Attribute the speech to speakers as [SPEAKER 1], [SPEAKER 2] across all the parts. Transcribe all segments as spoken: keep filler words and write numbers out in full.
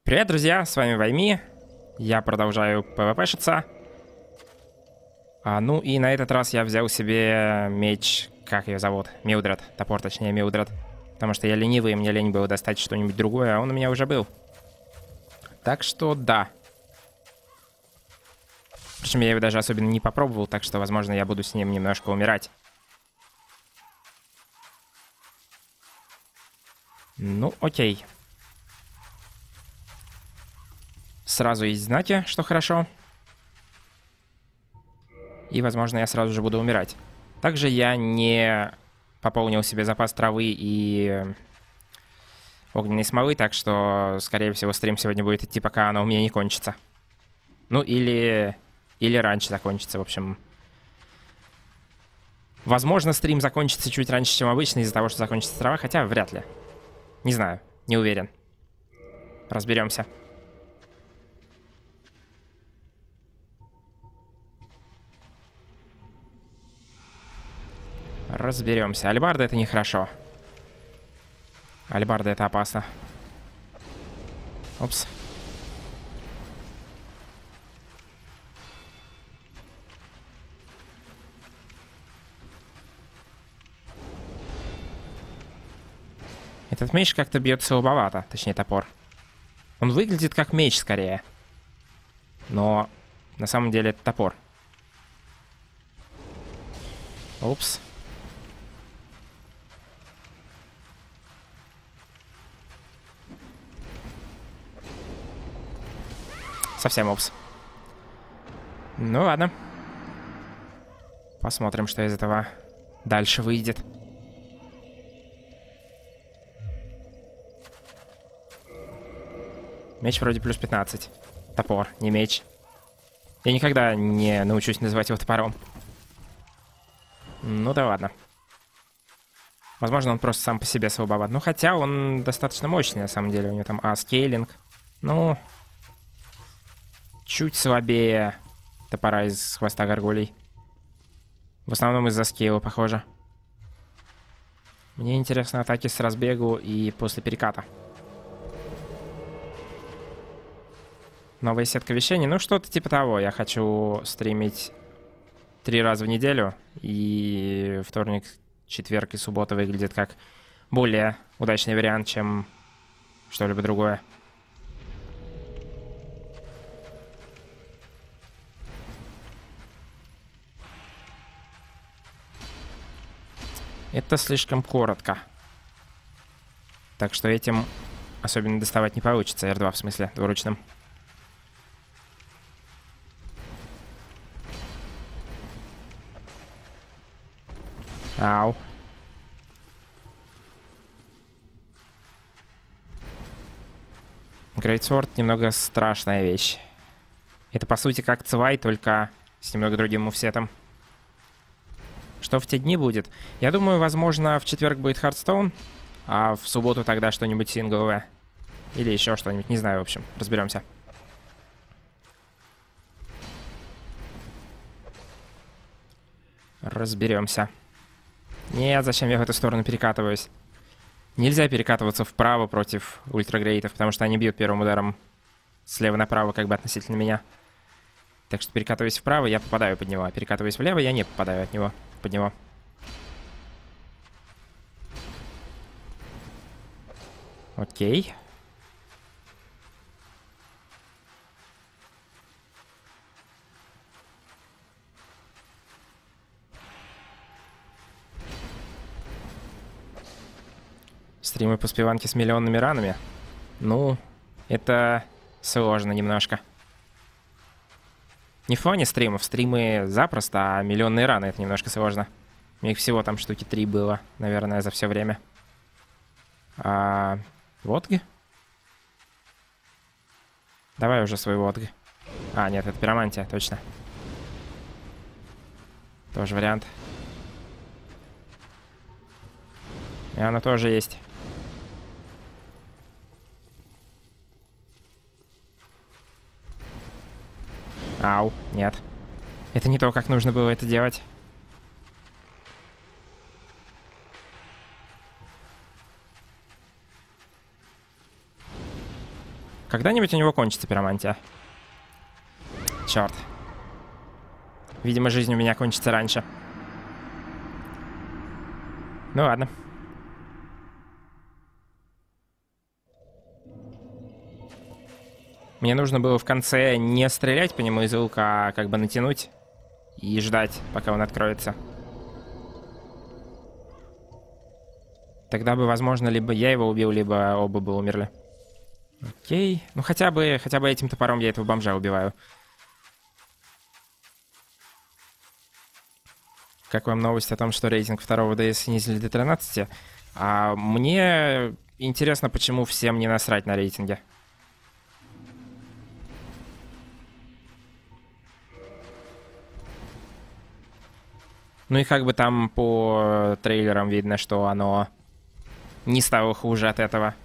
[SPEAKER 1] Привет, друзья, с вами Вайми. Я продолжаю пвпшиться. А, ну и на этот раз я взял себе меч, как ее зовут? Милдред, топор точнее Милдред. Потому что я ленивый, и мне лень было достать что-нибудь другое, а он у меня уже был. Так что да. Причем я его даже особенно не попробовал, так что, возможно, я буду с ним немножко умирать. Ну, окей. Сразу есть знаки, что хорошо. И, возможно, я сразу же буду умирать. Также я не пополнил себе запас травы и огненной смолы, так что, скорее всего, стрим сегодня будет идти, пока она у меня не кончится. Ну, или... Или раньше закончится, в общем. Возможно, стрим закончится чуть раньше, чем обычно, из-за того, что закончится трава, хотя вряд ли. Не знаю, не уверен. Разберемся. Разберемся. Альбарда — это нехорошо. Альбарда — это опасно. Опс. Этот меч как-то бьет слабовато, точнее топор. Он выглядит как меч скорее. Но на самом деле это топор. Упс. Совсем упс. Ну ладно. Посмотрим, что из этого дальше выйдет. Меч вроде плюс пятнадцать. Топор, не меч. Я никогда не научусь называть его топором. Ну да ладно. Возможно, он просто сам по себе слабоват. Ну хотя он достаточно мощный на самом деле. У него там А-скейлинг. Ну... Чуть слабее топора из хвоста горгулей. В основном из-за скейла, похоже. Мне интересны атаки с разбегу и после переката. Новая сетка вещений. Ну, что-то типа того. Я хочу стримить три раза в неделю. И вторник, четверг и суббота выглядит как более удачный вариант, чем что-либо другое. Это слишком коротко. Так что этим особенно доставать не получится. эр два в смысле, двуручным. Ау. Грейтсворд немного страшная вещь. Это по сути как Цвай, только с немного другим мувсетом. Что в те дни будет? Я думаю, возможно, в четверг будет Хардстоун, а в субботу тогда что-нибудь сингловое. Или еще что-нибудь, не знаю, в общем, разберемся. Разберемся. Нет, зачем я в эту сторону перекатываюсь? Нельзя перекатываться вправо против ультрагрейтов, потому что они бьют первым ударом слева направо, как бы относительно меня. Так что перекатываясь вправо, я попадаю под него, а перекатываясь влево, я не попадаю от него. Под него. Окей. Стримы по спиванке с миллионными ранами. Ну, это сложно немножко. Не в фоне стримов. Стримы запросто, а миллионные раны — это немножко сложно. У них всего там штуки три было, наверное, за все время. А... Водки? Давай уже свой водки. А, нет, это пиромантия, точно. Тоже вариант. И она тоже есть. Ау, нет. Это не то, как нужно было это делать. Когда-нибудь у него кончится пиромантия. Черт. Видимо, жизнь у меня кончится раньше. Ну ладно. Мне нужно было в конце не стрелять по нему из лука, а как бы натянуть и ждать, пока он откроется. Тогда бы, возможно, либо я его убил, либо оба бы умерли. Окей. Ну хотя бы, хотя бы этим топором я этого бомжа убиваю. Как вам новость о том, что рейтинг второго ди эс снизили до тринадцати? А мне интересно, почему всем не насрать на рейтинге. Ну и как бы там по трейлерам видно, что оно не стало хуже от этого.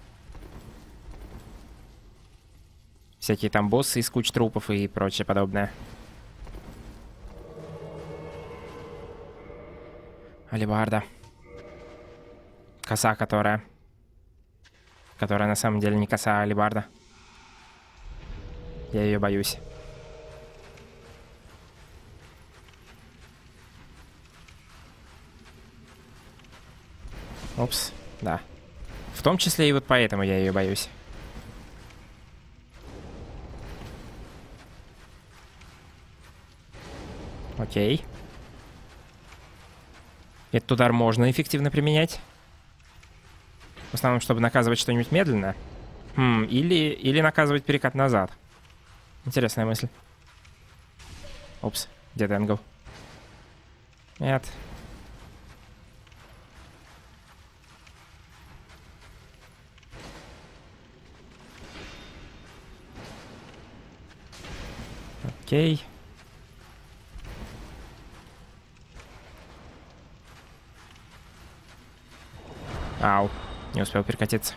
[SPEAKER 1] Всякие там боссы из куч трупов и прочее подобное. Алебарда. Коса, которая... Которая на самом деле не коса, а алебарда. Я ее боюсь. Опс, да. В том числе и вот поэтому я ее боюсь. Окей. Этот удар можно эффективно применять. В основном, чтобы наказывать что-нибудь медленно. Хм, или, или наказывать перекат назад. Интересная мысль. Опс, где Денгл? Нет. Окей. Ау, не успел перекатиться.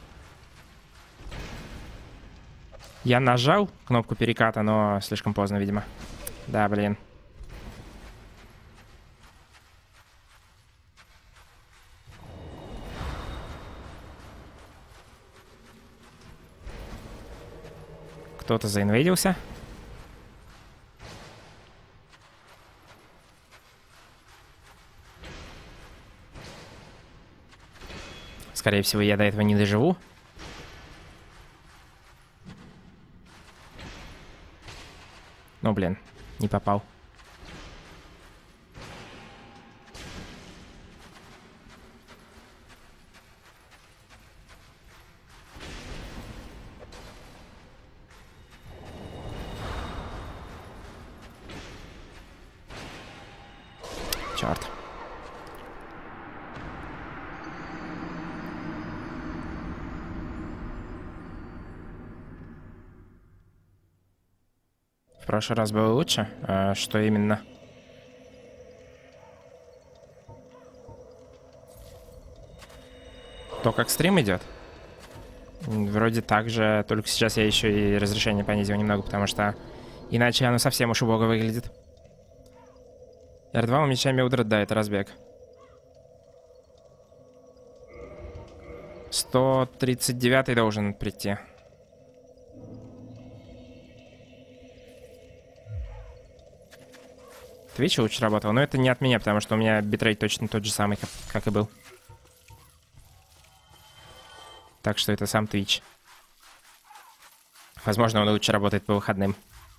[SPEAKER 1] Я нажал кнопку переката, но слишком поздно, видимо. Да, блин. Кто-то заинвейдился. Скорее всего, я до этого не доживу. Ну, блин, не попал. Черт. В прошлый раз было лучше. А что именно? То, как стрим идет? Вроде так же, только сейчас я еще и разрешение понизил немного, потому что иначе оно совсем уж убого выглядит. эр два у меча Милдред, да, это разбег. сто тридцать девятый должен прийти. Твич лучше работал, но это не от меня, потому что у меня битрейт точно тот же самый, как, как и был. Так что это сам Twitch. Возможно, он лучше работает по выходным.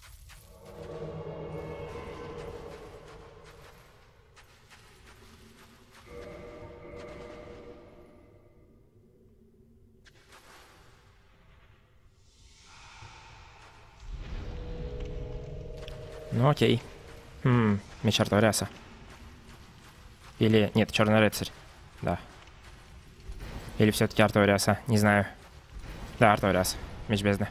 [SPEAKER 1] Ну окей. Хм, меч Арториаса. Или... Нет, Черный рыцарь. Да. Или все-таки Арториаса, не знаю. Да, Арториас. Меч бездны.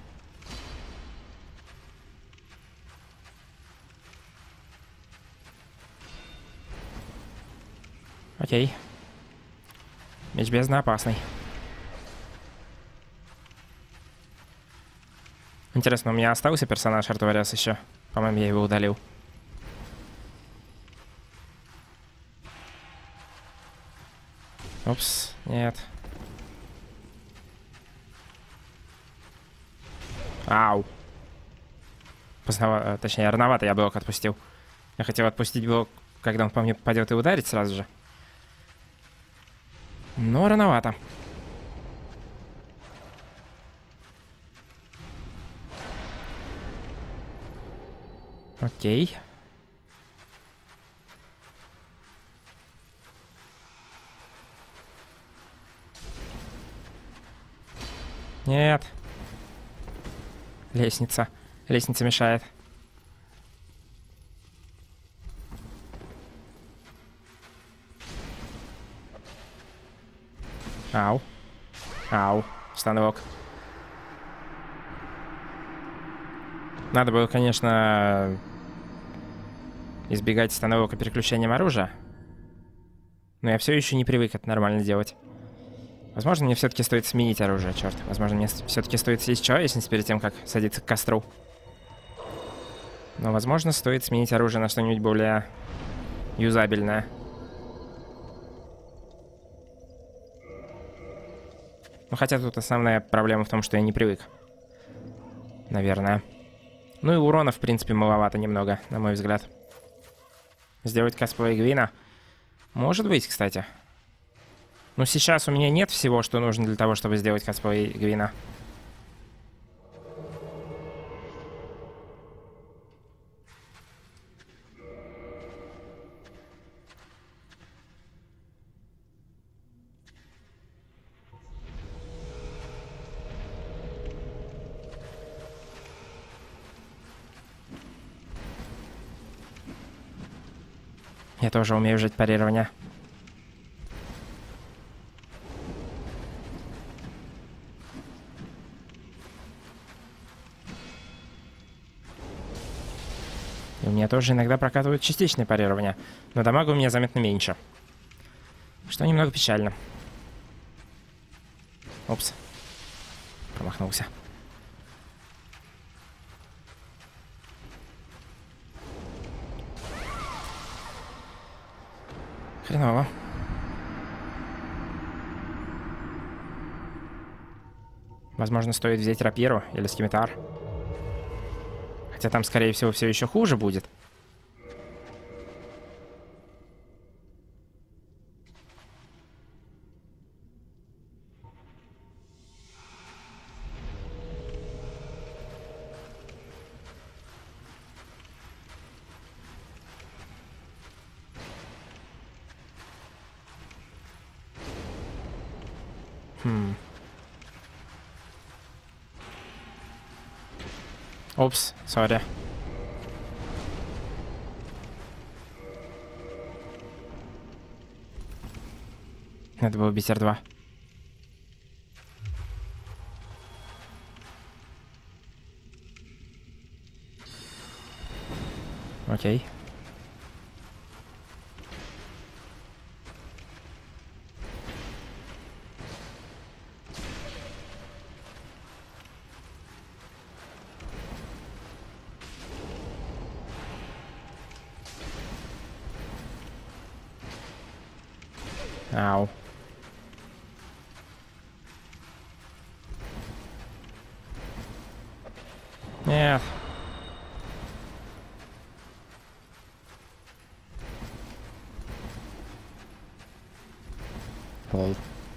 [SPEAKER 1] Окей. Меч бездны опасный. Интересно, у меня остался персонаж Арториас еще? По-моему, я его удалил. Упс, нет. Ау. Поздновато, точнее, рановато я блок отпустил. Я хотел отпустить блок, когда он по мне попадет, и ударить сразу же. Но рановато. Окей. Нет. Лестница. Лестница мешает. Ау. Ау. Станок. Надо было, конечно, избегать становок и переключением оружия. Но я все еще не привык это нормально делать. Возможно, мне все-таки стоит сменить оружие, черт. Возможно, мне все-таки стоит съесть человечность перед тем, как садиться к костру. Но, возможно, стоит сменить оружие на что-нибудь более юзабельное. Ну, хотя тут основная проблема в том, что я не привык. Наверное. Ну и урона, в принципе, маловато немного, на мой взгляд. Сделать косплей Гвина? Может быть, кстати. Но сейчас у меня нет всего, что нужно для того, чтобы сделать косплей Гвина. Я тоже умею жить парирование. И у меня тоже иногда прокатывают частичное парирование, но дамага у меня заметно меньше. Что немного печально. Опс. Промахнулся. Хреново. Возможно, стоит взять рапиру или скимитар. Хотя там, скорее всего, все еще хуже будет. Хм. Опс, сори. Надо было убить эр два. Окей. Ау. Нет. Лол.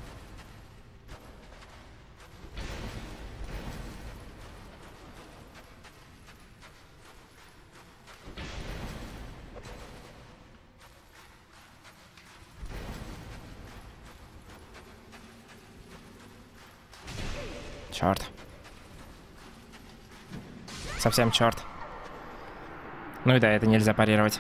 [SPEAKER 1] Черт. Совсем черт. Ну и да, это нельзя парировать.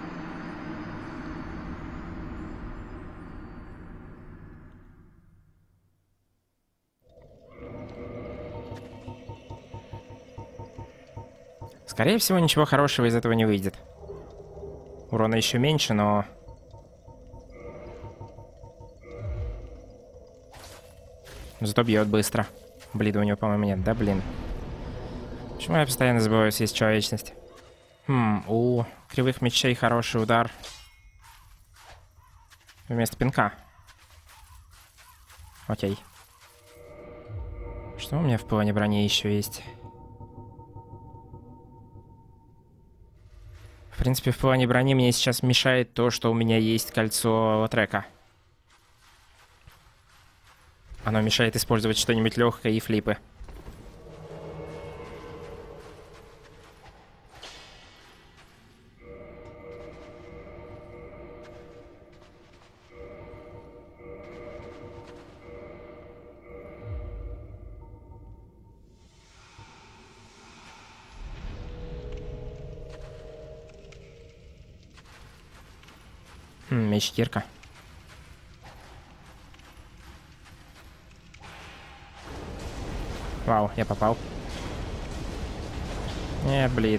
[SPEAKER 1] Скорее всего, ничего хорошего из этого не выйдет. Урона еще меньше, но... Зато бьет быстро. Блида у него, по-моему, нет. Да, блин. Почему я постоянно забываю съесть человечность? Хм, у кривых мечей хороший удар. Вместо пинка. Окей. Что у меня в плане брони еще есть? принципе, в плане брони мне сейчас мешает то, что у меня есть кольцо трека. Оно мешает использовать что-нибудь легкое и флипы. Хм, меч-кирка. Вау, я попал. Нет, блин.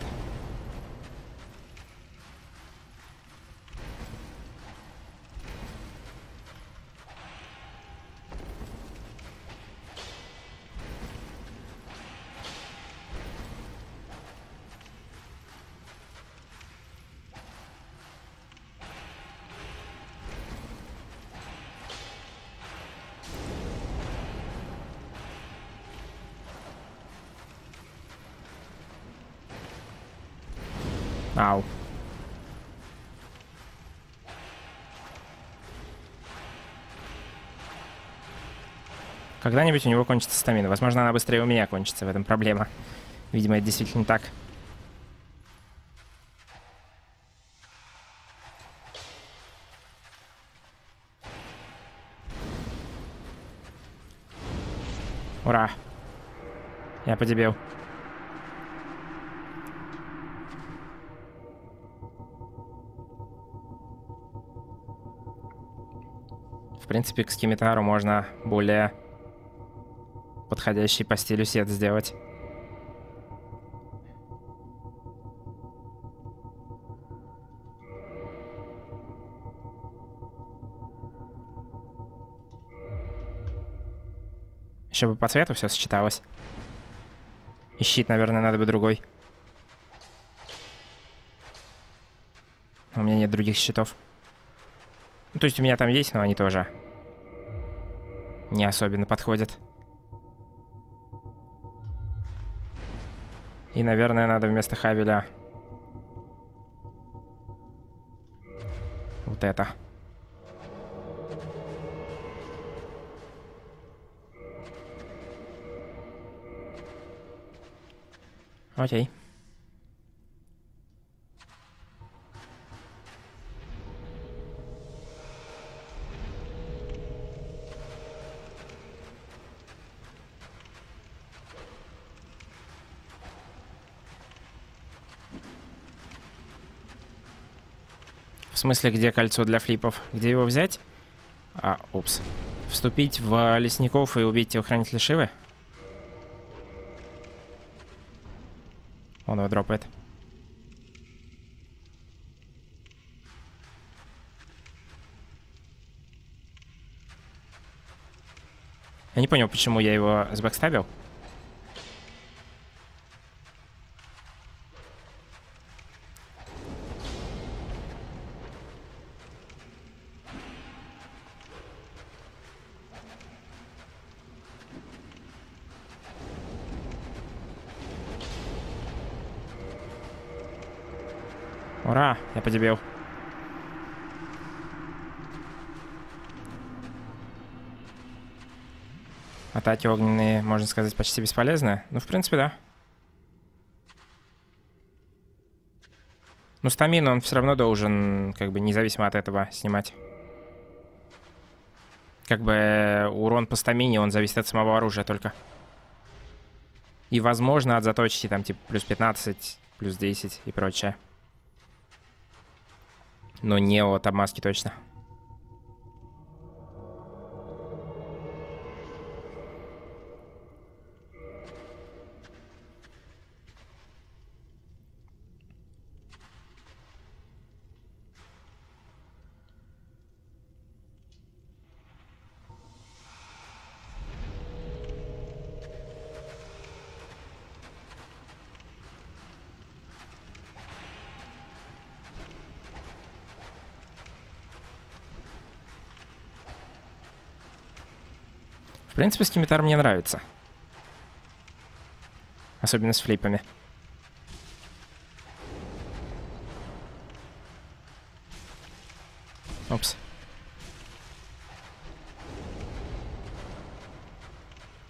[SPEAKER 1] Ау. Когда-нибудь у него кончится стамина. Возможно, она быстрее у меня кончится. В этом проблема. Видимо, это действительно так. Ура. Я подебил. В принципе, к скимитару можно более подходящий по стилю сет сделать. Еще бы по цвету все сочеталось. И щит, наверное, надо бы другой. У меня нет других щитов. Ну, то есть у меня там есть, но они тоже не особенно подходят. И, наверное, надо вместо Хавеля вот это. Окей. В смысле, где кольцо для флипов? Где его взять? А, упс. Вступить в лесников и убить телохранителя Шивы? Он его дропает. Я не понял, почему я его сбэкстабил. Ура, я подебил. Атаки огненные, можно сказать, почти бесполезны. Ну, в принципе, да. Но стамину он все равно должен, как бы, независимо от этого снимать. Как бы урон по стамине, он зависит от самого оружия только. И, возможно, от заточки, там, типа, плюс пятнадцать, плюс десять и прочее. Но не от обмазки точно. В принципе, скимитар мне нравится. Особенно с флипами.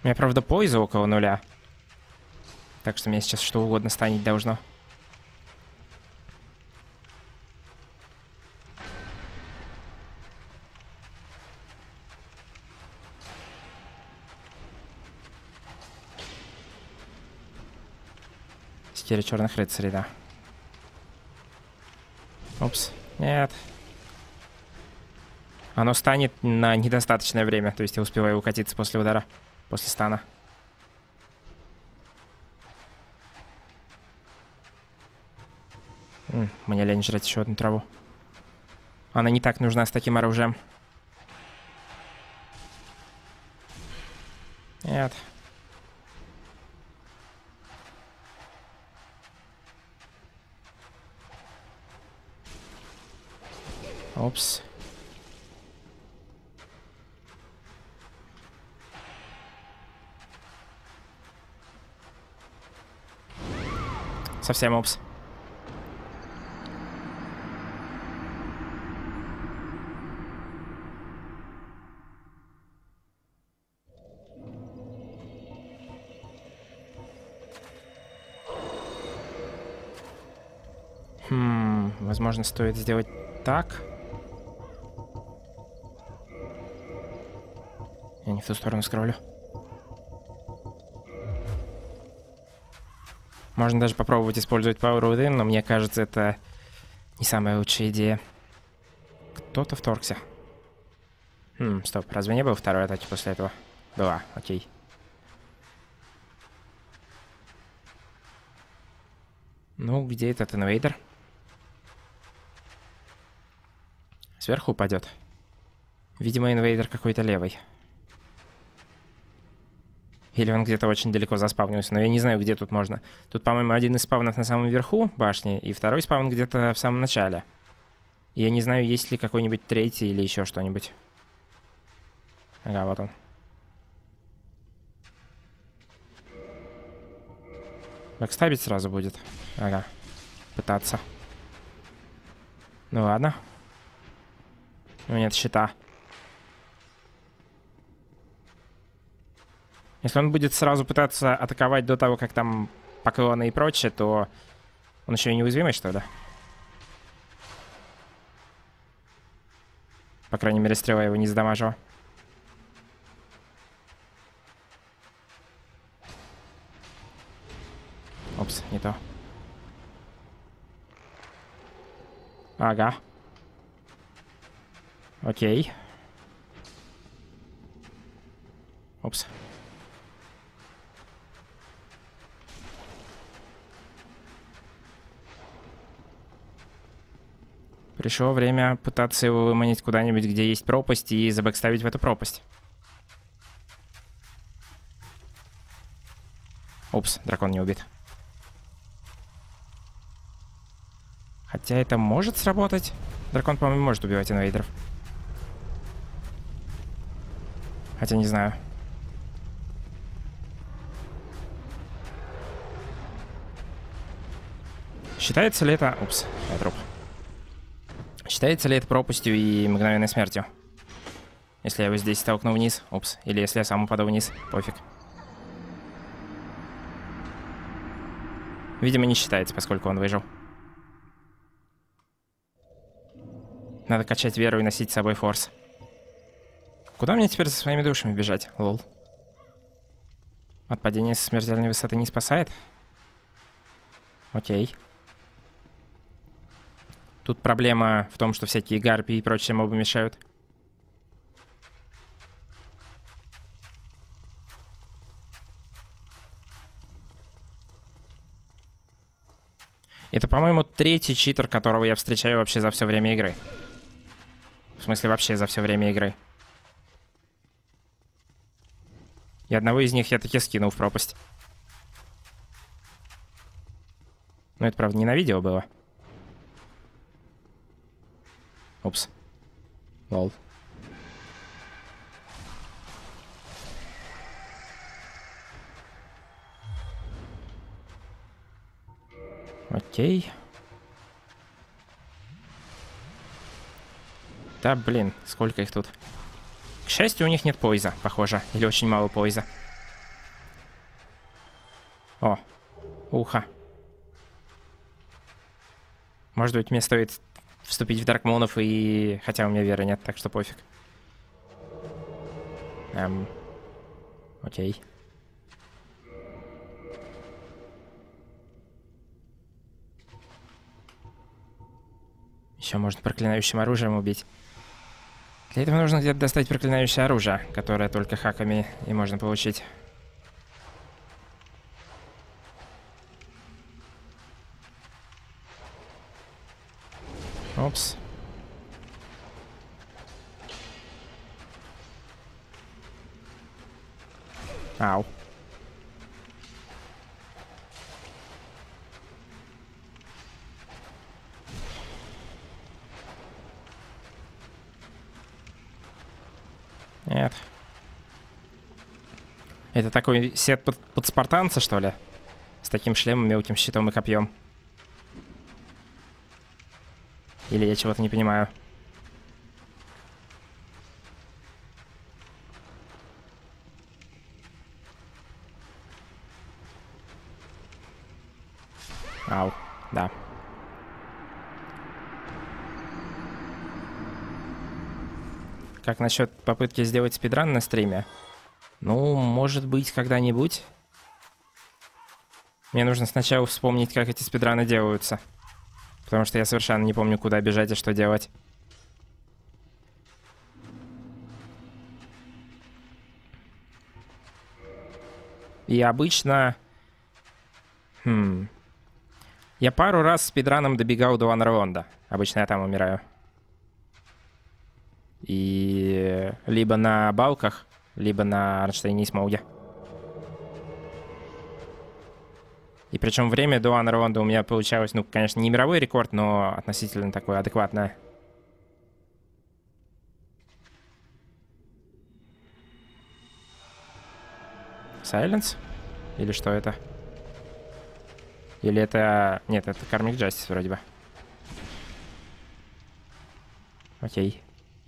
[SPEAKER 1] меня, правда, поиза около нуля. Так что мне сейчас что угодно станет должно. Четыре черных рыцарей, да. Упс. Нет. Оно станет на недостаточное время. То есть я успеваю укатиться после удара. После стана. М, мне лень жрать еще одну траву. Она не так нужна с таким оружием. Нет. Опс. Совсем опс. Хм, возможно, стоит сделать так. Я не в ту сторону скроллю. Можно даже попробовать использовать Power Within, но мне кажется, это не самая лучшая идея. Кто-то вторгся. Хм, стоп, разве не было второй атаки после этого? Была, окей. Ну, где этот инвейдер? Сверху упадет. Видимо, инвейдер какой-то левый. Или он где-то очень далеко заспавнился. Но я не знаю, где тут можно. Тут, по-моему, один из спавнов на самом верху башни, и второй спавн где-то в самом начале. И я не знаю, есть ли какой-нибудь третий или еще что-нибудь. Ага, вот он. Бэкстабить сразу будет. Ага. Пытаться. Ну ладно. У меня нет щита. Если он будет сразу пытаться атаковать до того, как там поклоны и прочее, то он еще и неуязвимый, что ли? По крайней мере, стрела его не задамажила. Опс, не то. Ага. Окей. Опс. Пришло время пытаться его выманить куда-нибудь, где есть пропасть, и забэкставить в эту пропасть. Упс, дракон не убит. Хотя это может сработать. Дракон, по-моему, может убивать инвейдеров. Хотя не знаю. Считается ли это... Упс, я труп. Считается ли это пропастью и мгновенной смертью? Если я его здесь столкну вниз. Упс. Или если я сам упаду вниз. Пофиг. Видимо, не считается, поскольку он выжил. Надо качать веру и носить с собой форс. Куда мне теперь за своими душами бежать? Лол. От падения со смертельной высоты не спасает? Окей. Тут проблема в том, что всякие гарпии и прочие мобы мешают. Это, по-моему, третий читер, которого я встречаю вообще за все время игры. В смысле, вообще за все время игры. И одного из них я таки скинул в пропасть. Но это, правда, не на видео было. Упс. Лол. Окей. Да, блин, сколько их тут. К счастью, у них нет поиза, похоже. Или очень мало поиза. О, ухо. Может быть, мне стоит вступить в Даркмонов и... Хотя у меня веры нет, так что пофиг. Эм... Окей. Еще можно проклинающим оружием убить. Для этого нужно где-то достать проклинающее оружие, которое только хаками и можно получить. Опс. Ау. Нет. Это такой сет под, под спартанца, что ли? С таким шлемом, мелким щитом и копьем. Или я чего-то не понимаю. Ау, да. Как насчет попытки сделать спидран на стриме? Ну, может быть, когда-нибудь. Мне нужно сначала вспомнить, как эти спидраны делаются. Потому что я совершенно не помню, куда бежать и что делать. И обычно... Хм... Я пару раз спидраном добегал до Анерлонда. Обычно я там умираю. И... Либо на балках, либо на Арнштейне и Смоуге. И причем время до Анерлонда у меня получалось, ну, конечно, не мировой рекорд, но относительно такое адекватное. Сайленс? Или что это? Или это... Нет, это Karmic Justice вроде бы. Окей.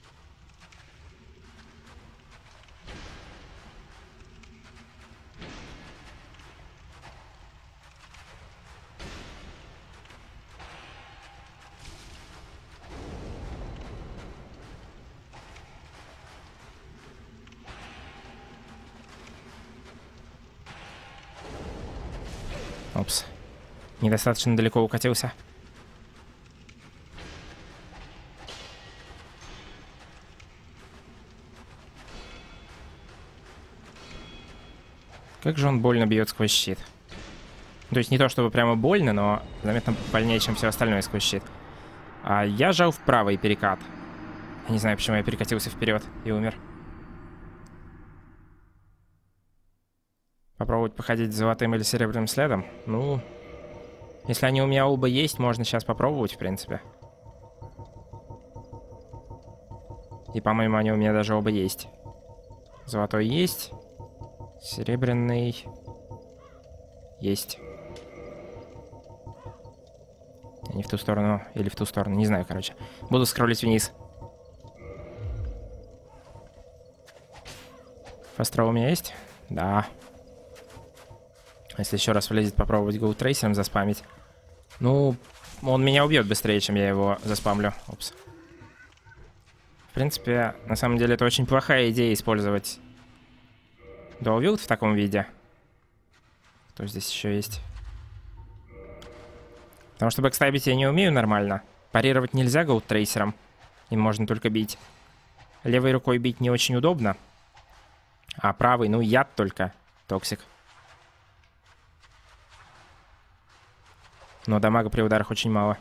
[SPEAKER 1] Опс. Недостаточно далеко укатился. Как же он больно бьет сквозь щит. То есть не то чтобы прямо больно, но заметно больнее, чем все остальное сквозь щит. А я жал в правый перекат. Я не знаю, почему я перекатился вперед и умер. Попробовать походить золотым или серебряным следом? Ну, если они у меня оба есть, можно сейчас попробовать, в принципе. И, по-моему, они у меня даже оба есть. Золотой есть. Серебряный есть. Не в ту сторону или в ту сторону, не знаю, короче. Буду скроллить вниз. Фастроу у меня есть? Да. Если еще раз влезет, попробовать гоутрейсером заспамить. Ну, он меня убьет быстрее, чем я его заспамлю. Упс. В принципе, на самом деле, это очень плохая идея использовать Dual Wield в таком виде. Кто здесь еще есть? Потому что бэкстайбить я не умею нормально. Парировать нельзя гоутрейсером. Им можно только бить. Левой рукой бить не очень удобно. А правой, ну, яд только. Токсик. Но дамага при ударах очень мало.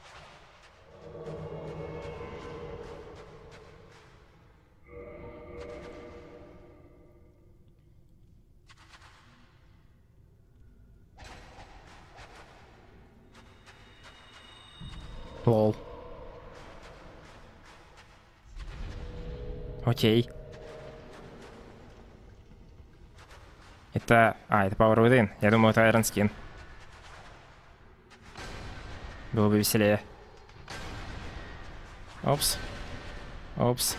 [SPEAKER 1] Лол. Окей. Это... А, это Power Within. Я думаю, это Iron Skin. Было бы веселее. Опс. Опс.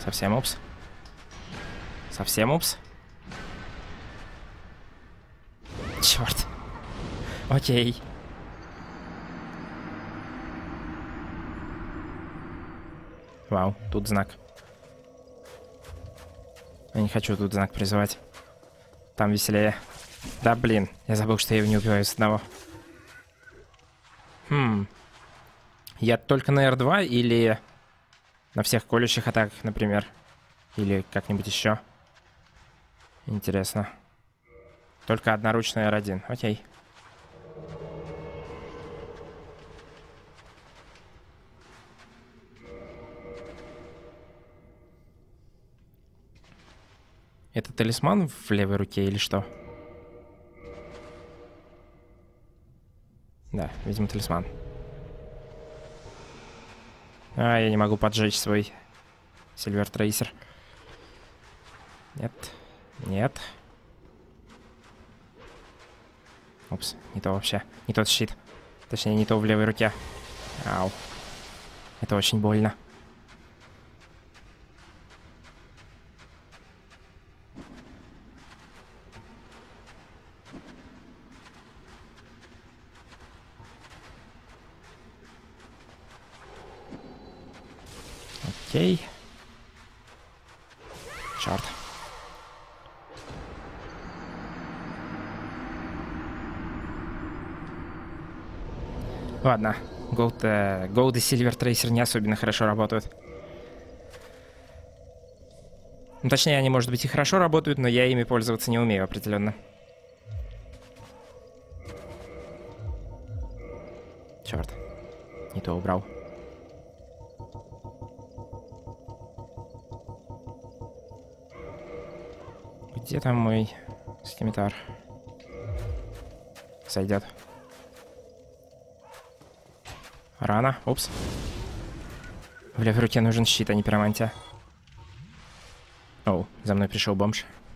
[SPEAKER 1] Совсем упс. Совсем упс. Черт. Окей. Вау, тут знак. Я не хочу тут знак призывать. Там веселее. Да, блин, я забыл, что я его не убиваю с одного. Хм. Я только на эр два или на всех колющих атаках, например? Или как-нибудь еще? Интересно. Только одноручный эр один. Окей. Это талисман в левой руке или что? Да, видимо, талисман. А, я не могу поджечь свой Сильвер Трейсер. Нет. Нет. Упс, не то вообще. Не тот щит. Точнее, не то в левой руке. Ау. Это очень больно. Окей. Черт. Ладно. Голд, э, Голд и Сильвер Трейсер не особенно хорошо работают. Ну, точнее, они, может быть, и хорошо работают, но я ими пользоваться не умею определенно. Черт. Не то убрал. Где там мой скимитар? Сойдет. Рано. Упс. В левой руке нужен щит, а не пиромантия. Оу, за мной пришел бомж.